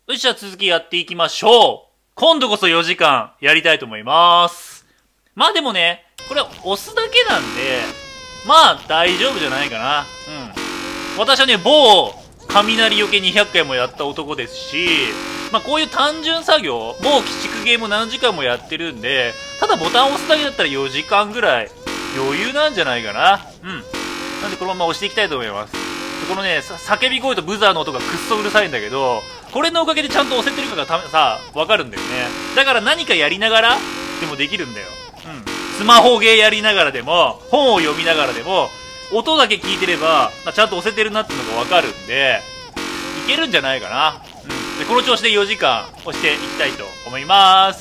よし、じゃあ続きやっていきましょう。今度こそ4時間やりたいと思います。まあでもね、これ押すだけなんで、まあ大丈夫じゃないかな。私はね、某雷よけ200回もやった男ですし、まあこういう単純作業、某鬼畜ゲーム何時間もやってるんで、ただボタンを押すだけだったら4時間ぐらい余裕なんじゃないかな。なんでこのまま押していきたいと思います。このね、叫び声とブザーの音がくっそうるさいんだけど、これのおかげでちゃんと押せてるかがさ、わかるんだよね。だから何かやりながらでもできるんだよ。スマホゲーやりながらでも、本を読みながらでも、音だけ聞いてれば、ちゃんと押せてるなっていうのがわかるんで、いけるんじゃないかな。でこの調子で4時間押していきたいと思います。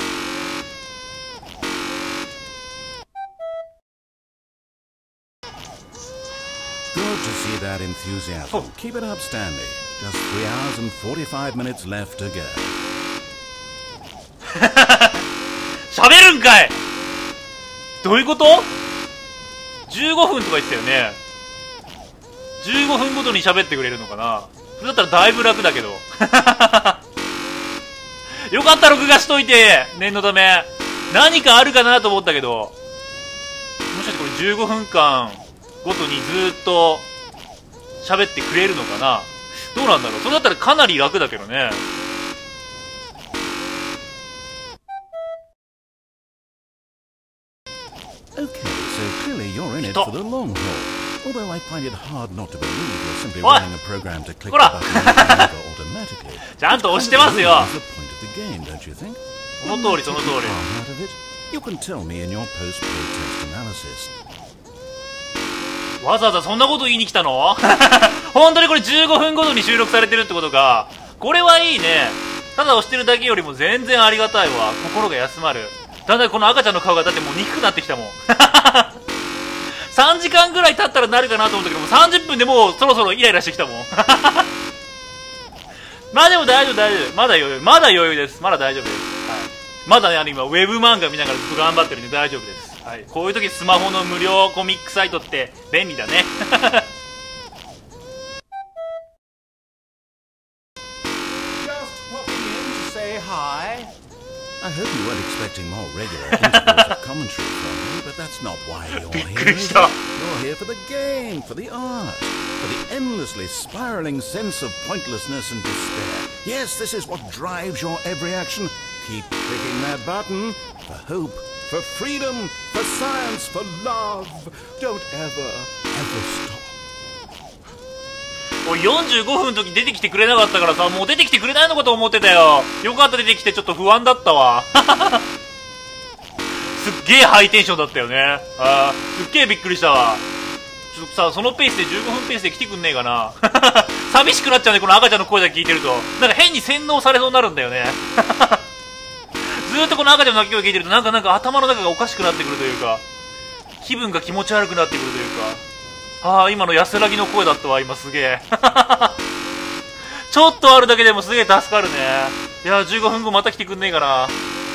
Good to see that enthusiasm. Keep it up, Stanley. Just 3 hours and 45 minutes left to go. 喋るんかい。どういうこと？ 15 分とか言ってたよね。15分ごとに喋ってくれるのかな。それだったらだいぶ楽だけど。よかった録画しといて、念のため。何かあるかなと思ったけど、もしかしてこれ15分間ごとにずーっと喋ってくれるのかな。どうなんだろう。それだったらかなり楽だけどね。 Okay, so clearly you're in it for the long haul. Although I find it hard not to believe you're simply running a program to click the button automatically. ちゃんと押してますよ。 That's the point of the game, don't you think? その通りその通り。 You can tell me in your post-play test analysis. わざわざそんなこと言いに来たの？本当にこれ15分ごとに収録されてるってことか。これはいいね。ただ押してるだけよりも全然ありがたいわ。心が休まる。だんだんこの赤ちゃんの顔がだってもう憎くなってきたもん。3時間ぐらい経ったらなるかなと思ったけども、30分でもうそろそろイライラしてきたもん。まあでも大丈夫大丈夫。まだ余裕。まだ余裕です。まだ大丈夫です。はい。まだね、今ウェブ漫画見ながらずっと頑張ってるんで大丈夫です。はい。こういう時スマホの無料コミックサイトって便利だね。 I hope you weren't expecting more regular intervals of commentary from me, but that's not why you're here. You're here for the game, for the art, for the endlessly spiraling sense of pointlessness and despair. Yes, this is what drives your every action. Keep clicking that button for hope, for freedom, for science, for love. Don't ever stop. 45分の時出てきてくれなかったからさ、もう出てきてくれないのかと思ってたよ。よかった、出てきて。ちょっと不安だったわ。すっげえハイテンションだったよね。すっげえびっくりしたわ。ちょっとさ、そのペースで15分ペースで来てくんねえかな。寂しくなっちゃうね、この赤ちゃんの声だけ聞いてると。なんか変に洗脳されそうになるんだよね。ずーっとこの赤ちゃんの鳴き声聞いてるとなんか頭の中がおかしくなってくるというか、気分が気持ち悪くなってくるというか。今の安らぎの声だったわ、今すげえ。ちょっとあるだけでもすげえ助かるね。いや、15分後また来てくんねえかな。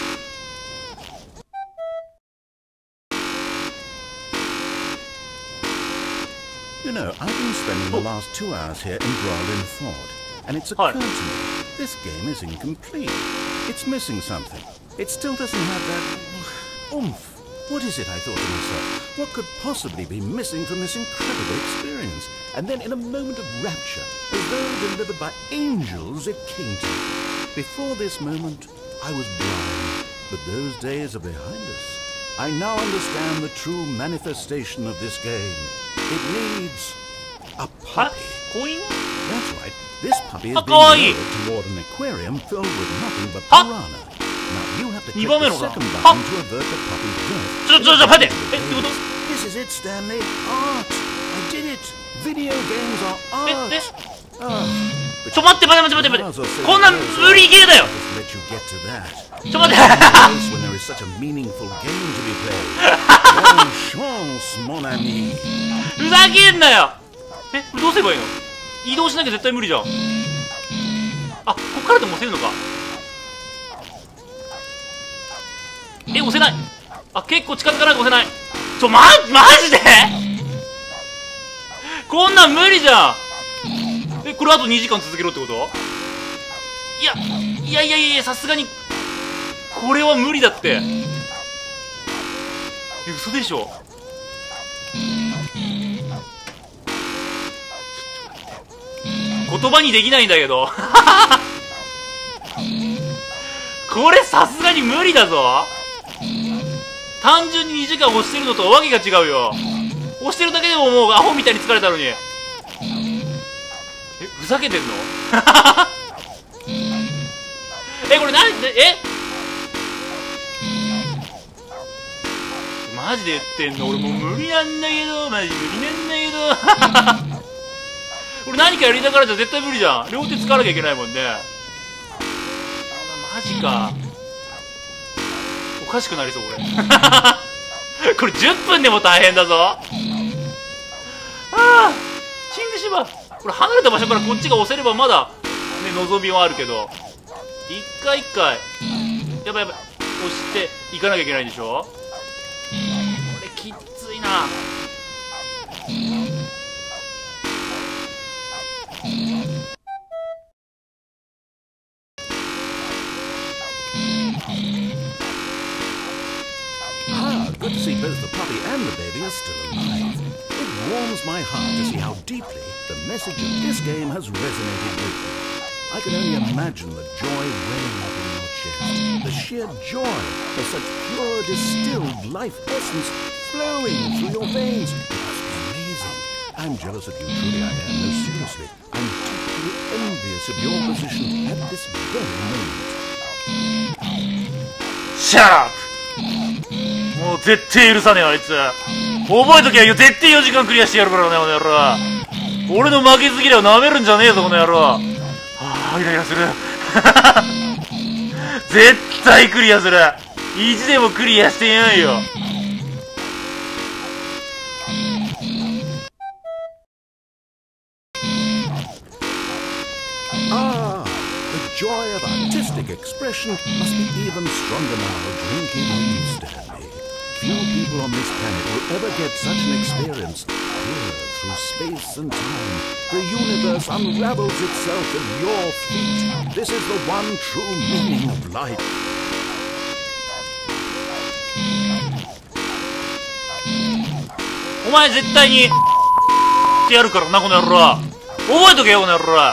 You know, I've been spending the last 2 hours here embroiled in thought, and it's occurred to me, this game is incomplete. It's missing something. It still doesn't have that oomph. What is it, I thought to myself? What could possibly be missing from this incredible experience? And then in a moment of rapture, as though delivered by angels, it came to me. Before this moment, I was blind, but those days are behind us. I now understand the true manifestation of this game. It needs a puppy. That's right. This puppy is being lured toward an aquarium filled with nothing but piranha. Now you have to click the second button to avert the puppy's death. 待って。 This is it, Stanley. Art. I did it. Video games are art. ちょ待って。こんな無理ゲーだよ。ちょ待って。 When there is such a meaningful game to be played. Bonne chance, mon ami. ふざけんなよ。どうすればいいの？移動しなきゃ絶対無理じゃん。こっからでも押せるのか。押せない。結構近づかないと押せない。マジでこんなん無理じゃん。これあと2時間続けろってこと？ いやいやいやいや、さすがにこれは無理だって。嘘でしょ。言葉にできないんだけどこれさすがに無理だぞ。単純に2時間押してるのとわけが違うよ。押してるだけでももうアホみたいに疲れたのに。ふざけてんのこれマジで言ってんの？俺もう無理なんだけど、マジ無理なんだけど俺何かやりながらじゃ絶対無理じゃん。両手使わなきゃいけないもんね。マジか。おかしくなりそう俺これ10分でも大変だぞ。ああ、死んでしまう。これ離れた場所からこっちが押せればまだね、望みはあるけど、一回一回やばいやばい押していかなきゃいけないんでしょ。これきっついな。 Good to see both the puppy and the baby are still alive. It warms my heart to see how deeply the message of this game has resonated with you. I can only imagine the joy welling up in your chest, the sheer joy of such pure distilled life essence flowing through your veins. It must be amazing. I'm jealous of you, truly I am. No, seriously. I'm deeply envious of your position at this very moment. Shut up!もう絶対許さねえあいつ。覚えときゃよ、絶対4時間クリアしてやるからね、この野郎。俺の負けず嫌いを舐めるんじゃねえぞ、この野郎。はあ、イライラする絶対クリアする。意地でもクリアしてやんよ。 The joy of artistic expression must be even stronger now, drinking instead. Few people on this planet will ever get such an experience. Here, through space and time, the universe unravels itself at your feet. This is the one true meaning of life. お前絶対にってやるからな、この野郎。覚えとけよ、この野郎。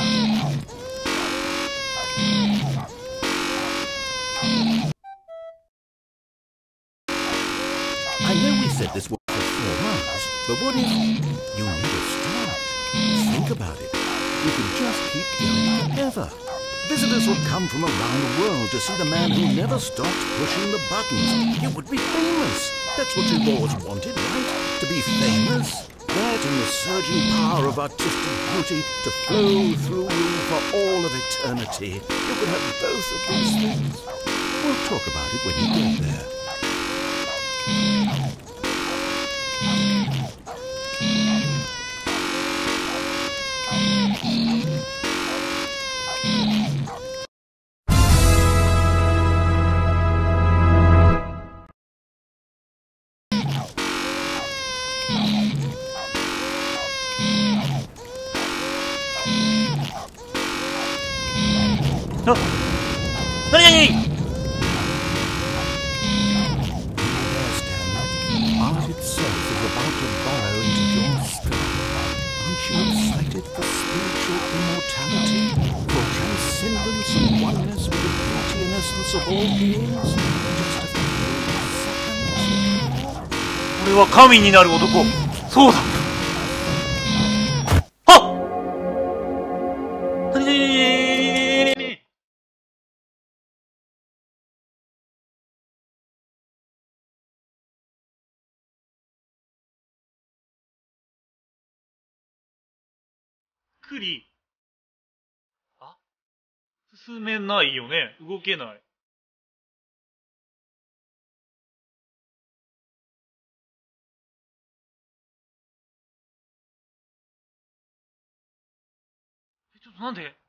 I know we said this was for 4 hours, but what if you never start? Think about it. You could just keep going forever. Visitors would come from around the world to see the man who never stopped pushing the buttons. You would be famous. That's what you've always wanted, right? To be famous. That and the surging power of artistic beauty to flow through you for all of eternity. You could have both of these things. We'll talk about it when you get there. Oh. Hey! Art itself is about to burrow into your skull. Aren't you excited for spiritual immortality? For transcendence and oneness with the beauty and essence of all beings? Just a few seconds. 俺は神になる男。そうだ。はっ。なになになになに。くり。あ、進めないよね。動けない。ちょっとなんで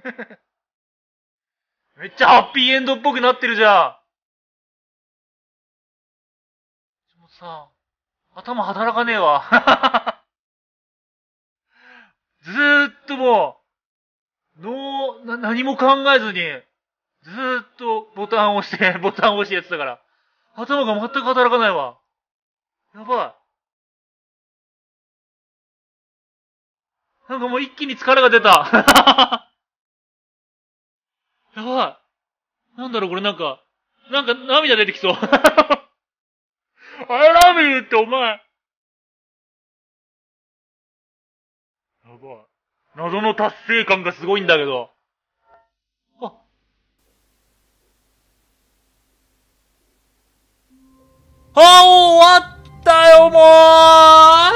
めっちゃハッピーエンドっぽくなってるじゃん。もうさ、頭働かねえわ。ずーっともう、何も考えずに、ずーっとボタンを押してやってたから、頭が全く働かないわ。やばい。なんかもう一気に疲れが出た。やばい。なんだろうこれなんか涙出てきそう。I love you ってお前。やばい。謎の達成感がすごいんだけど。終わったよ、もうあ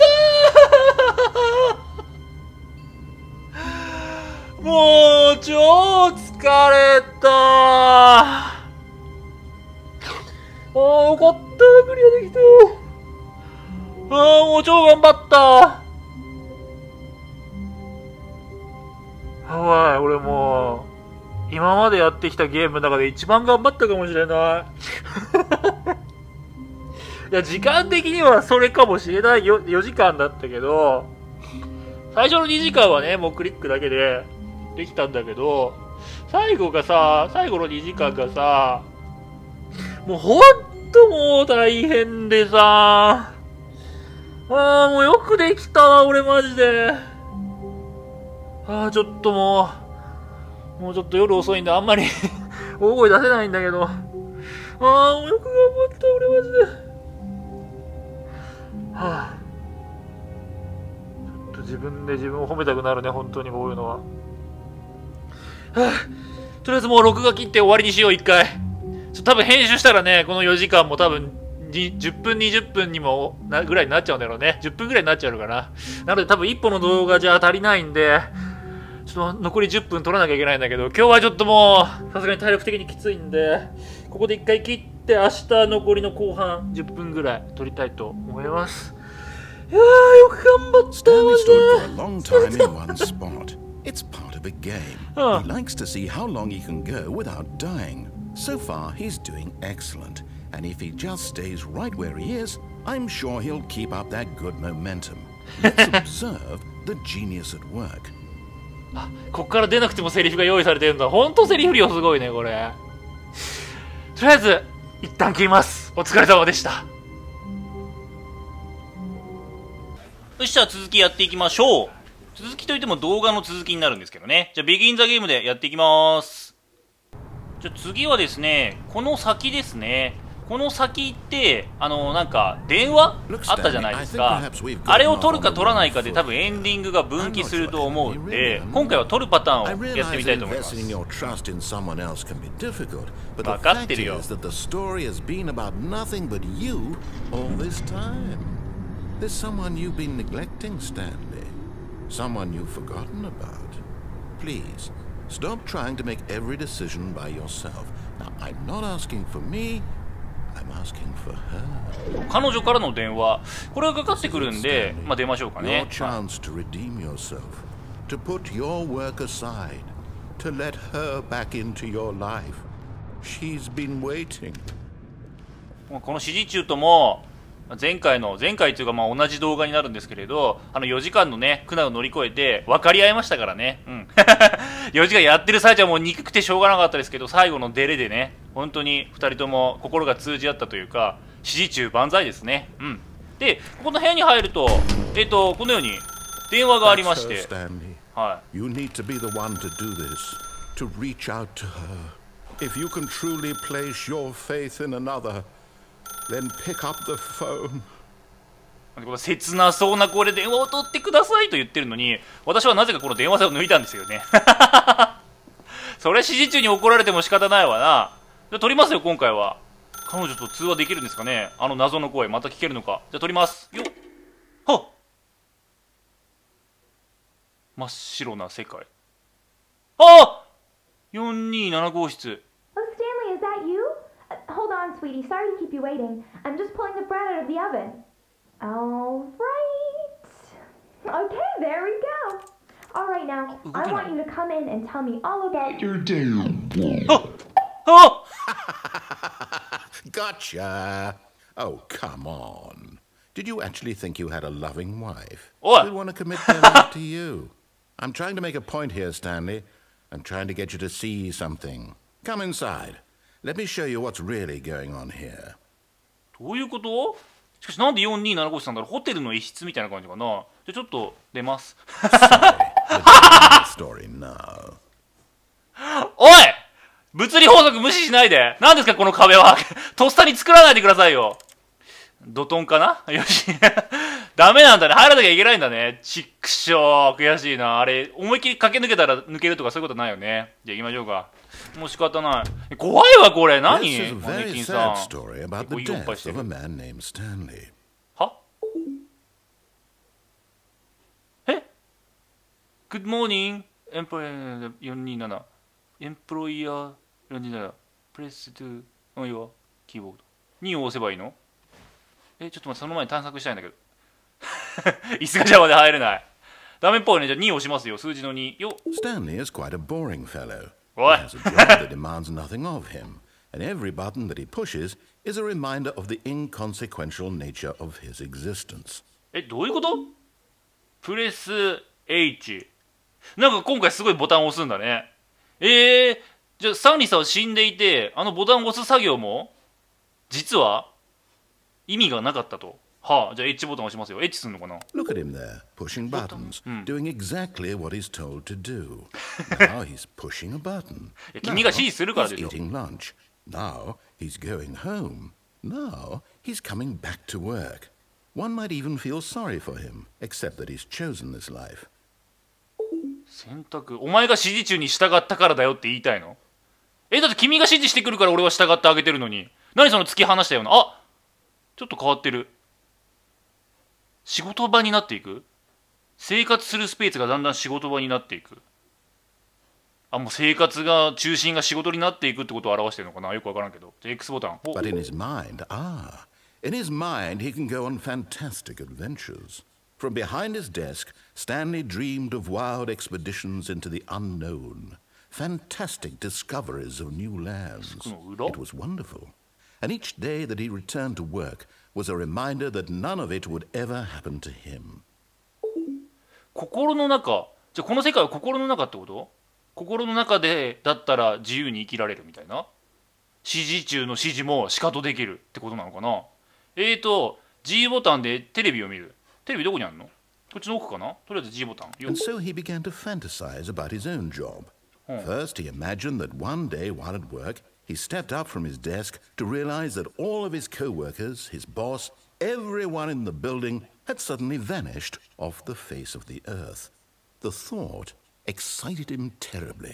ったー。もう、超疲れたー。よかった、クリアできた。もう超頑張った。やばい、俺もう、今までやってきたゲームの中で一番頑張ったかもしれない。いや、時間的にはそれかもしれないよ、4時間だったけど、最初の2時間はね、もうクリックだけでできたんだけど、最後の2時間がさ、もうほんともう大変でさ、もうよくできたわ、俺マジで。ちょっともうちょっと夜遅いんであんまり大声出せないんだけど、もうよく頑張った、俺マジで。ちょっと自分で自分を褒めたくなるね、本当にこういうのは。とりあえずもう録画切って終わりにしよう、一回。多分編集したらね、この4時間も多分10分20分にもぐらいになっちゃうんだろうね。10分ぐらいになっちゃうから。なので多分1本の動画じゃ足りないんで、ちょっと残り10分撮らなきゃいけないんだけど、今日はちょっともうさすがに体力的にきついんで、ここで一回切って明日残りの後半10分ぐらい撮りたいと思います。いやー、よく頑張った。 Stanley stood for a long time in one spot. It's part of a game. He likes to see how long he can go without dying. So far, he's doing excellent. And if he just stays right where he is, I'm sure he'll keep up that good momentum. Let's observe the genius at work. こっから出なくてもセリフが用意されてるんだ。ほんとセリフ量すごいね、これ。とりあえず、一旦切ります。お疲れ様でした。よし、じゃあ続きやっていきましょう。続きといっても動画の続きになるんですけどね。じゃあ、ビギンザゲームでやっていきます。じゃあ次はですね、この先ですね。この先って、なんか、電話あったじゃないですか。あれを取るか取らないかで多分エンディングが分岐すると思うんで、今回は取るパターンをやってみたいと思います。分かってるよ。 There's someone you've been neglecting, Stanley. Someone you've forgotten about. Please, stop trying to make every decision by yourself. Now, I'm not asking for me, I'm asking for her. 彼女からの電話。これがかかってくるんで、まあ出ましょうかね。 Your chance to redeem yourself, to put your work aside, to let her back into your life. She's been waiting. この指示中とも、前回というかまあ同じ動画になるんですけれど、4時間のね、苦難を乗り越えて分かり合いましたからね。うん。4時間やってる最中はもう憎くてしょうがなかったですけど、最後のデレでね、本当に2人とも心が通じ合ったというか、指示中万歳ですね。うん。で、この部屋に入ると、このように電話がありまして。はい。 You need to be the one to do this, to reach out to her. If you can truly place your faith in another, then pick up the phone. この切なそうな声で電話を取ってくださいと言ってるのに、私はなぜかこの電話線を抜いたんですよね。それ指示中に怒られても仕方ないわな。じゃあ取りますよ、今回は。彼女と通話できるんですかね。謎の声また聞けるのか。じゃあ取ります。よっ。はっ。真っ白な世界。ああ !427 号室。 Oh, Stanley, is that you? Hold on, sweetie. Sorry to keep you waiting. I'm just pulling the bread out of the oven. All right. Okay, there we go. Alright now, I want you to come in and tell me all about your あ Gotcha! Oh, come on. Did you actually think you had a loving wife? What? Who'd want to commit their life to you? I'm trying to make a point here, Stanley. I'm trying to get you to see something. Come inside. Let me show you what's really going on here. どういうこと？しかしなんで4275したんだろう。ホテルの一室みたいな感じかな。じゃあちょっと出ます。 Story now. おい！物理法則無視しないで。何ですかこの壁は。とっさに作らないでくださいよ。ドトンかなよし。ダメなんだね。入らなきゃいけないんだね。ちっくしょー。悔しいな。あれ、思いっきり駆け抜けたら抜けるとかそういうことないよね。じゃあ行きましょうか。もう仕方ない。怖いわ、これ。何 This is a マネ very キンさ sad ん。 story about the 結構いいおっぱいし death て of a る。 man named Stanley. はえ ?Good morning, Employer 427。Employer 427。Press to いいわ。キーボード。2を押せばいいの？ちょっと待って、その前に探索したいんだけど。椅子が邪魔で入れない。ダメっぽいね。じゃあ2を押しますよ。数字の2。よっ。 Stanley is quite a boring fellow. He What? has a job that demands nothing of him, and every button that he pushes is a reminder of the inconsequential nature of his existence. どういうこと？プレス H。なんか今回すごいボタンを押すんだね。じゃあサンリさんは死んでいて、あのボタンを押す作業も実は意味がなかったと。はあ、じゃあ H ボタン押しますよ。H すんのかな？ Look at him there, pushing buttons, doing exactly what he's told to do. Now he's pushing a button. 君が指示するから He's ですよ。 eating lunch. Now he's going home. Now he's coming back to work. One might even feel sorry for him, except that he's chosen this life. 選択。お前が指示中に従ったからだよって言いたいの？だって君が指示してくるから俺は従ってあげてるのに。何その突き放したような。あ、ちょっと変わってる。仕事場になっていく？生活するスペースがだんだん仕事場になっていく。あ、もう生活が中心が仕事になっていくってことを表してるのかな？よくわからんけど。じゃあ X ボタン。 But in his mind, in his mind he can go on fantastic adventures. From behind his desk, Stanley dreamed of wild expeditions into the unknown, fantastic discoveries of new lands. It was wonderful. And each day that he returned to work was a reminder that none of it would ever happen to him. 心の中。じゃあこの世界は心の中ってこと？心の中でだったら自由に生きられるみたいな。指示中の指示もシカトできるってことなのかな。G ボタンでテレビを見る。テレビどこにあるの？こっちの奥かな？とりあえず G ボタン。 And so he began to fantasize about his own job. First, he imagined that one day while at work, he stepped up from his desk to realize that all of his co-workers, his boss, everyone in the building had suddenly vanished off the face of the earth. The thought excited him terribly.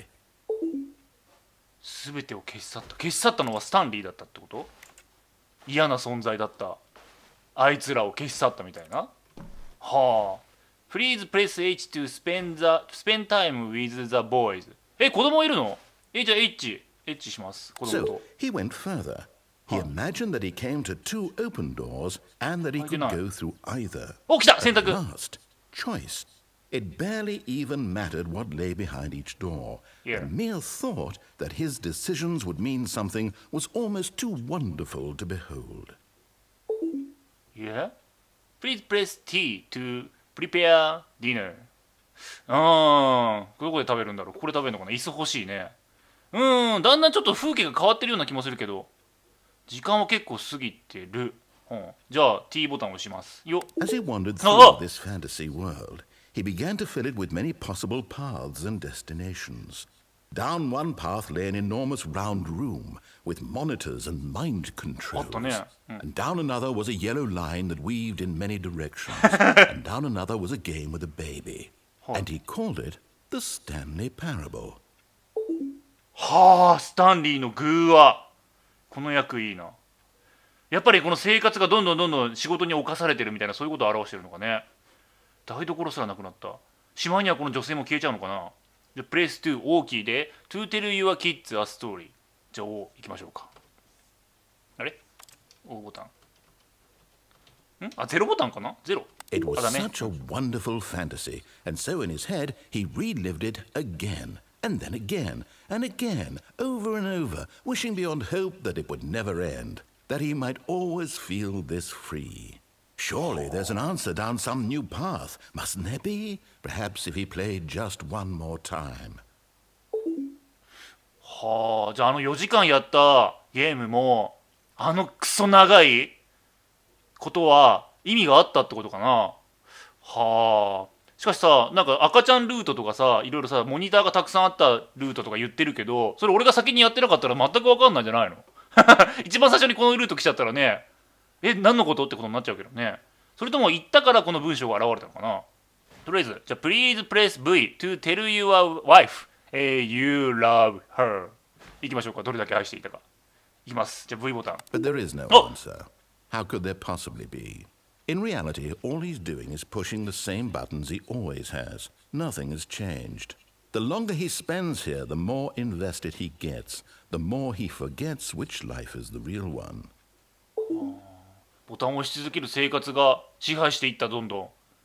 すべてを消し去った。消し去ったのはスタンリーだったってこと？嫌な存在だった。あいつらを消し去ったみたいな。はあ。Please press H to spend time with the boys. 子供いるの？じゃあ H します。子供 So と。 he went further. He imagined that he came to two open doors and that he could go through either. お、来た選 At 択。 last, choice. It barely even mattered what lay behind each door. Yeah. The mere thought that his decisions would mean something was almost too wonderful to behold. Yeah? Please press T to prepare dinner. どこで食べるんだろう？これ食べるのかな？椅子欲しいね。だんだんちょっと風景が変わってるような気もするけど、時間は結構過ぎてる。じゃあ T ボタンを押しますよ。 As he wandered through this fantasy world, he began to fill it with many possible paths and destinations. Down one path lay an enormous round room with monitors and mind controls. And down another was a yellow line that weaved in many directions. And down another was a game with a baby. And he called it the Stanley Parable. はあ、スタンリーの偶話。この役いいな。やっぱりこの生活がどんどん仕事に侵されてるみたいな、そういうことを表してるのかね。台所すらなくなった。しまいにはこの女性も消えちゃうのかな。で、プレイス2大きいで To tell your kids a story。じゃあO行きましょうか。あれ？ O ボタン。0ボタンかな？ 0。 It was such a wonderful fantasy, and so in his head he relived it again, and then again, and again, over and over, wishing beyond hope that it would never end, that he might always feel this free. Surely there's an answer down some new path, mustn't there be? Perhaps if he played just one more time. はあ、じゃあ4時間やったゲームもクソ長いことは意味があったってことかな。はあ。しかしさ、なんか赤ちゃんルートとかさ、いろいろさ、モニターがたくさんあったルートとか言ってるけど、それ俺が先にやってなかったら全く分かんないんじゃないの？一番最初にこのルート来ちゃったらね、何のことってことになっちゃうけどね。それとも言ったからこの文章が現れたのかな。とりあえず、じゃあ Please press V to tell your wife、you love her。いきましょうか。どれだけ愛していたか。いきます。じゃあ V ボタン。 But there is no answer. How could there possibly be? In reality, all he's doing is pushing the same buttons he always has. Nothing has changed. The longer he spends here, the more invested he gets, the more he forgets which life is the real one. ボタンを押し続ける生活が支配していった、どんどん。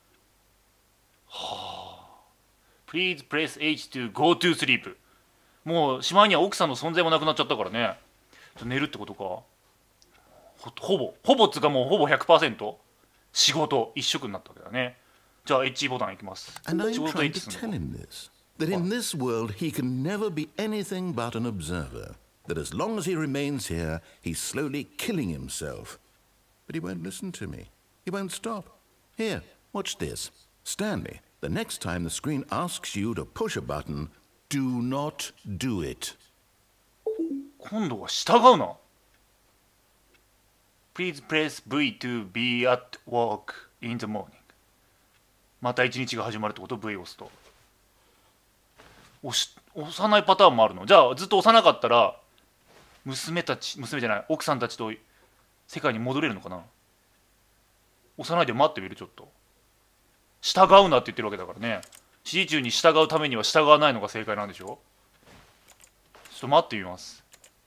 はあ。Please press H to go to sleep。もうしまいには奥さんの存在もなくなっちゃったからね。寝るってことか。ほぼつかもうほぼ 100% 仕事一色になったわけだね。じゃあ H ボタンいきます。 And I'm trying to tell him this, that in this world he can never be anything but an observer, that as long as he remains here, he's slowly killing himself. But he won't listen to me. He won't stop. Here, watch this. Stanley, the next time the screen asks you to push a button, do not do it. 今度は従うな。Please press V to be at work in the morning。また一日が始まるってこと？ V を押すと。押さないパターンもあるの？じゃあずっと押さなかったら娘じゃない、奥さんたちと世界に戻れるのかな。押さないで待ってみる。ちょっと従うなって言ってるわけだからね。指示中に従うためには従わないのが正解なんでしょ。ちょっと待ってみます。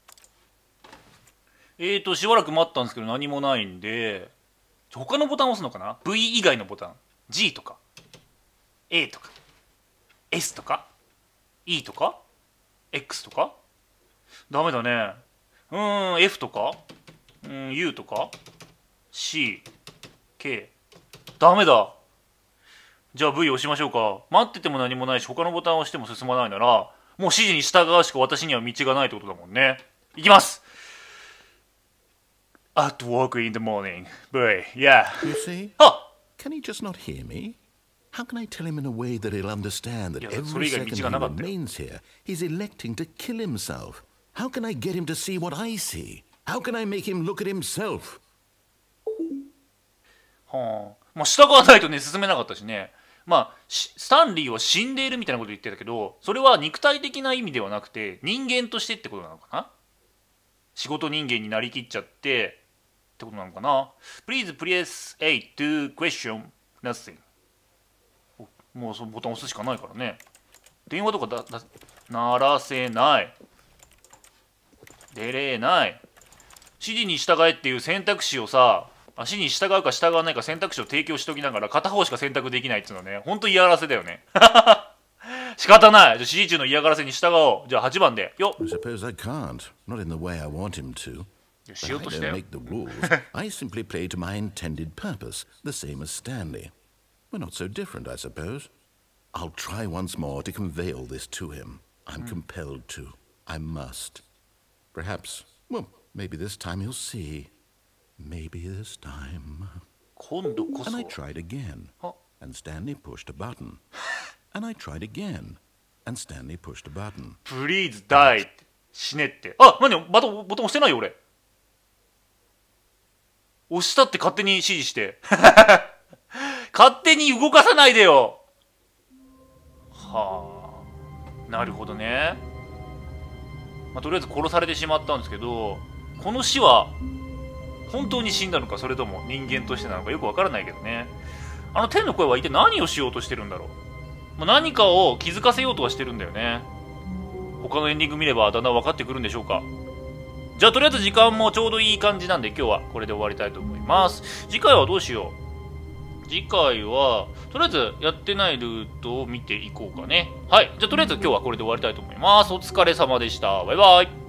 しばらく待ったんですけど何もないんで、他のボタンを押すのかな。 V 以外のボタン、 G とか A とか S とか E とか X とか。ダメだね。F とかU とか C K。 ダメだ。じゃあ V 押しましょうか。待ってても何もないし他のボタンを押しても進まないなら、もう指示に従うしか私には道がないってことだもんね。いきます。At work in the morning. Boy, yeah. You see? Can he just not hear me? How can I tell him in a way that he'll understand that every second he remains here, he's electing to kill himself? How can I get him to see what I see? How can I make him look at himself? はあ。まあ従わないとね進めなかったしね。まあスタンリーは死んでいるみたいなこと言ってたけど、それは肉体的な意味ではなくて人間としてってことなのかな。仕事人間になりきっちゃってってことなのかな。 Please press A to question nothing。 もうそのボタン押すしかないからね。電話とか鳴らせない、出れない。指示に従えっていう選択肢をさ、指示に従うか従わないか選択肢を提供しておきながら片方しか選択できないっていうのはね、ほんと嫌がらせだよね。仕方ない。じゃあ指示中の嫌がらせに従おう。じゃあ8番でよっ。 I suppose I can't. Not in the way I want him to. But I don't make the rules. I simply play to my intended purpose, the same as Stanley. We're not so different, I suppose. I'll try once more to convey all this to him. I'm compelled to. I must. Perhaps, well, maybe this time he'll see. Maybe this time. 今度こそ。 And I tried again. And Stanley pushed a button. And I tried again. And Stanley pushed a button. Please die. 死ねって。あ、何ボタン押してないよ俺。押したって勝手に指示して。勝手に動かさないでよ。はあ。なるほどね。まあ、とりあえず殺されてしまったんですけど、この死は本当に死んだのか、それとも人間としてなのかよくわからないけどね。天の声は一体何をしようとしてるんだろう。まあ、何かを気づかせようとはしてるんだよね。他のエンディング見ればだんだん分かってくるんでしょうか。じゃあとりあえず時間もちょうどいい感じなんで今日はこれで終わりたいと思います。次回はどうしよう。次次回はとりあえずやってないルートを見ていこうかね。はい、じゃあとりあえず今日はこれで終わりたいと思います。お疲れ様でした。バイバイ。